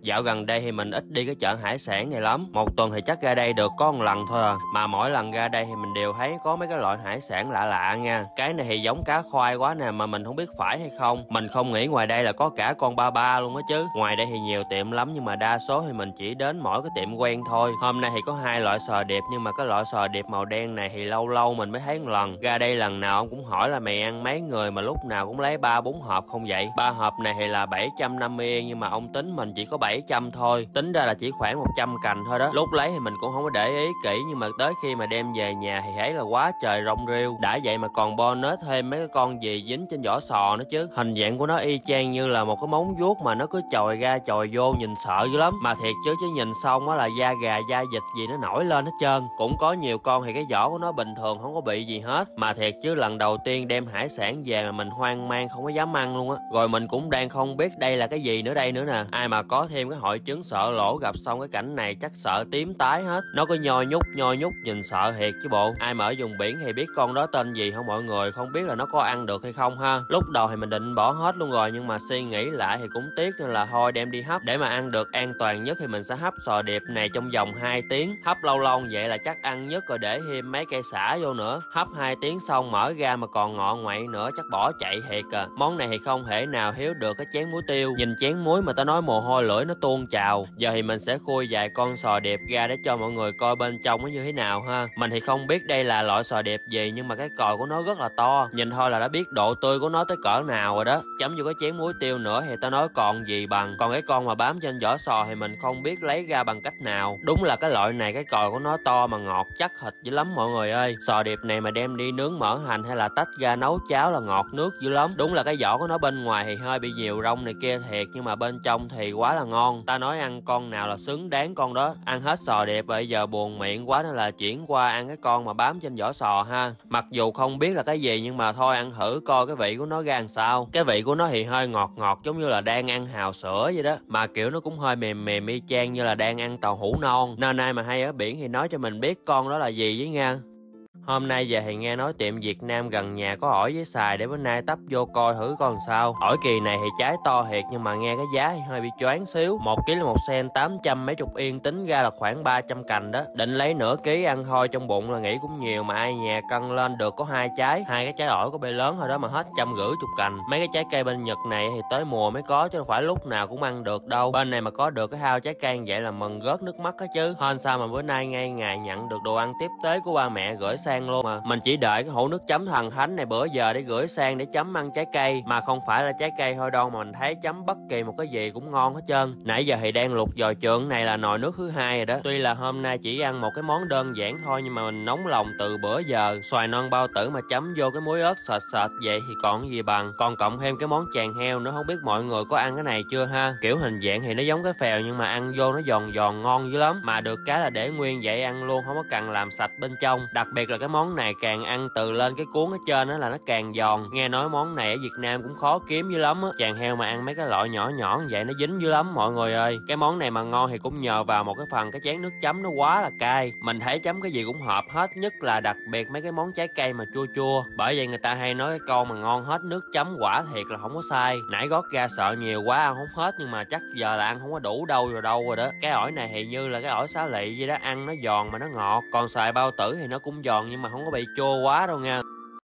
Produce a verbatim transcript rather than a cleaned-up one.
Dạo gần đây thì mình ít đi cái chợ hải sản này lắm. Một tuần thì chắc ra đây được có một lần thôi à. Mà mỗi lần ra đây thì mình đều thấy có mấy cái loại hải sản lạ lạ nha. Cái này thì giống cá khoai quá nè, mà mình không biết phải hay không. Mình không nghĩ ngoài đây là có cả con ba ba luôn á chứ. Ngoài đây thì nhiều tiệm lắm, nhưng mà đa số thì mình chỉ đến mỗi cái tiệm quen thôi. Hôm nay thì có hai loại sò điệp, nhưng mà cái loại sò điệp màu đen này thì lâu lâu mình mới thấy một lần. Ra đây lần nào ông cũng hỏi là mày ăn mấy người mà lúc nào cũng lấy ba bốn hộp không vậy. Ba hộp này thì là bảy trăm năm mươi yên, nhưng mà ông tính mình chỉ có bảy trăm thôi. Tính ra là chỉ khoảng một trăm cành thôi đó. Lúc lấy thì mình cũng không có để ý kỹ, nhưng mà tới khi mà đem về nhà thì thấy là quá trời rong rêu. Đã vậy mà còn bonus thêm mấy cái con gì dính trên vỏ sò nữa chứ. Hình dạng của nó y chang như là một cái móng vuốt, mà nó cứ chồi ra chồi vô, nhìn sợ dữ lắm. Mà thiệt chứ chứ nhìn xong á là da gà da vịt gì nó nổi lên hết trơn. Cũng có nhiều con thì cái vỏ của nó bình thường, không có bị gì hết. Mà thiệt chứ lần đầu tiên đem hải sản về mà mình hoang mang không có dám ăn luôn á. Rồi mình cũng đang không biết đây là cái gì nữa đây nữa nè. Ai mà có thêm cái hội chứng sợ lỗ gặp xong cái cảnh này chắc sợ tím tái hết. Nó có nhoi nhúc nhoi nhúc nhìn sợ thiệt chứ bộ. Ai mà ở vùng biển thì biết con đó tên gì không mọi người? Không biết là nó có ăn được hay không ha. Lúc đầu thì mình định bỏ hết luôn rồi, nhưng mà suy nghĩ lại thì cũng tiếc, nên là thôi đem đi hấp. Để mà ăn được an toàn nhất thì mình sẽ hấp sò điệp này trong vòng hai tiếng. Hấp lâu lâu vậy là chắc ăn nhất, rồi để thêm mấy cây sả vô nữa. Hấp hai tiếng xong mở ra mà còn ngọ ngoậy nữa chắc bỏ chạy thiệt à. Món này thì không thể nào thiếu được cái chén muối tiêu. Nhìn chén muối mà ta nói mồ hôi lưỡi nó tuôn trào. Giờ thì mình sẽ khui vài con sò điệp ra để cho mọi người coi bên trong nó như thế nào ha. Mình thì không biết đây là loại sò điệp gì, nhưng mà cái còi của nó rất là to. Nhìn thôi là đã biết độ tươi của nó tới cỡ nào rồi đó. Chấm vô cái chén muối tiêu nữa thì ta nói còn gì bằng. Còn cái con mà bám trên vỏ sò thì mình không biết lấy ra bằng cách nào. Đúng là cái loại này cái còi của nó to mà ngọt chắc thịt dữ lắm mọi người ơi. Sò điệp này mà đem đi nướng mỡ hành hay là tách ra nấu cháo là ngọt nước dữ lắm. Đúng là cái vỏ của nó bên ngoài thì hơi bị nhiều rong này kia thiệt, nhưng mà bên trong thì quá là ngon. Ta nói ăn con nào là xứng đáng con đó. Ăn hết sò điệp bây giờ buồn miệng quá nên là chuyển qua ăn cái con mà bám trên vỏ sò ha. Mặc dù không biết là cái gì, nhưng mà thôi ăn thử coi cái vị của nó ra làm sao. Cái vị của nó thì hơi ngọt ngọt giống như là đang ăn hào sữa vậy đó, mà kiểu nó cũng hơi mềm mềm y chang như là đang ăn tàu hũ non. Nên ai mà hay ở biển thì nói cho mình biết con đó là gì với nha. Hôm nay về thì nghe nói tiệm Việt Nam gần nhà có ổi với xài, để bữa nay tấp vô coi thử con sao. Ổi kỳ này thì trái to thiệt, nhưng mà nghe cái giá thì hơi bị choáng xíu. Một ký là một sen tám trăm mấy chục yên, tính ra là khoảng ba trăm cành đó. Định lấy nửa ký ăn thôi, trong bụng là nghĩ cũng nhiều, mà ai nhà cân lên được có hai trái. Hai cái trái ổi có bê lớn thôi đó mà hết trăm rưỡi chục cành. Mấy cái trái cây bên Nhật này thì tới mùa mới có, chứ không phải lúc nào cũng ăn được đâu. Bên này mà có được cái hao trái cây vậy là mừng rớt nước mắt á chứ. Hên sao mà bữa nay ngay ngày nhận được đồ ăn tiếp tế của ba mẹ gửi sang luôn mà. Mình chỉ đợi cái hũ nước chấm thần thánh này bữa giờ để gửi sang để chấm ăn trái cây, mà không phải là trái cây thôi đâu, mà mình thấy chấm bất kỳ một cái gì cũng ngon hết trơn. Nãy giờ thì đang luộc dồi trượng, này là nồi nước thứ hai rồi đó. Tuy là hôm nay chỉ ăn một cái món đơn giản thôi, nhưng mà mình nóng lòng từ bữa giờ. Xoài non bao tử mà chấm vô cái muối ớt sệt sệt vậy thì còn gì bằng. Còn cộng thêm cái món chàng heo nữa, không biết mọi người có ăn cái này chưa ha. Kiểu hình dạng thì nó giống cái phèo, nhưng mà ăn vô nó giòn giòn ngon dữ lắm. Mà được cái là để nguyên vậy ăn luôn, không có cần làm sạch bên trong. Đặc biệt là cái món này càng ăn từ lên cái cuốn ở trên đó là nó càng giòn. Nghe nói món này ở Việt Nam cũng khó kiếm dữ lắm á. Chàng heo mà ăn mấy cái loại nhỏ nhỏ như vậy nó dính dữ lắm mọi người ơi. Cái món này mà ngon thì cũng nhờ vào một cái phần cái chén nước chấm nó quá là cay. Mình thấy chấm cái gì cũng hợp hết, nhất là đặc biệt mấy cái món trái cây mà chua chua. Bởi vậy người ta hay nói cái câu mà ngon hết nước chấm quả thiệt là không có sai. Nãy gót ra sợ nhiều quá ăn không hết, nhưng mà chắc giờ là ăn không có đủ đâu rồi đâu rồi đó. Cái ổi này thì như là cái ổi xá lị vậy đó, ăn nó giòn mà nó ngọt. Còn xoài bao tử thì nó cũng giòn nhưng mà không có bị chua quá đâu nha.